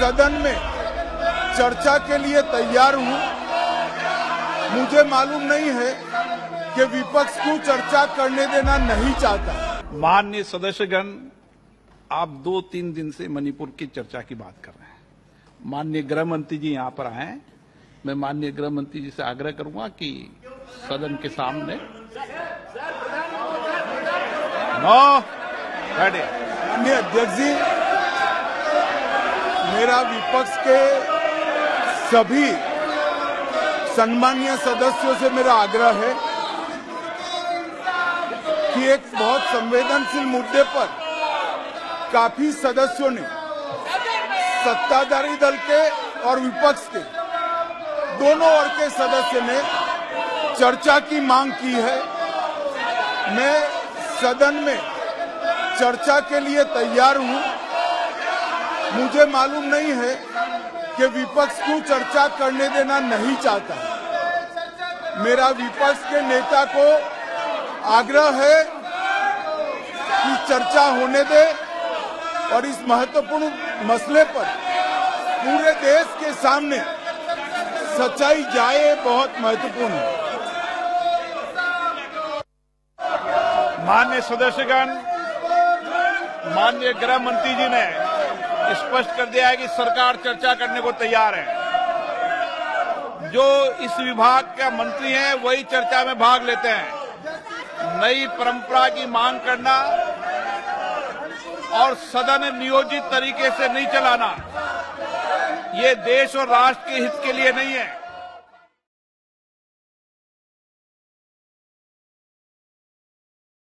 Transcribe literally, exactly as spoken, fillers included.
सदन में चर्चा के लिए तैयार हूं। मुझे मालूम नहीं है कि विपक्ष क्यों चर्चा करने देना नहीं चाहता। माननीय सदस्यगण, आप दो तीन दिन से मणिपुर की चर्चा की बात कर रहे हैं। माननीय गृह मंत्री जी यहां पर आए हैं। मैं माननीय गृह मंत्री जी से आग्रह करूंगा कि सदन के सामने नो बैठे। माननीय अध्यक्ष जी, मेरा विपक्ष के सभी सम्मानीय सदस्यों से मेरा आग्रह है कि एक बहुत संवेदनशील मुद्दे पर काफी सदस्यों ने, सत्ताधारी दल के और विपक्ष के दोनों ओर के सदस्य ने चर्चा की मांग की है। मैं सदन में चर्चा के लिए तैयार हूं। मुझे मालूम नहीं है कि विपक्ष क्यों चर्चा करने देना नहीं चाहता। मेरा विपक्ष के नेता को आग्रह है कि चर्चा होने दे और इस महत्वपूर्ण मसले पर पूरे देश के सामने सच्चाई जाए, बहुत महत्वपूर्ण है। माननीय सदस्यगण, माननीय गृह मंत्री जी ने स्पष्ट कर दिया है कि सरकार चर्चा करने को तैयार है। जो इस विभाग का मंत्री हैं वही चर्चा में भाग लेते हैं। नई परंपरा की मांग करना और सदन नियोजित तरीके से नहीं चलाना, ये देश और राष्ट्र के हित के लिए नहीं है।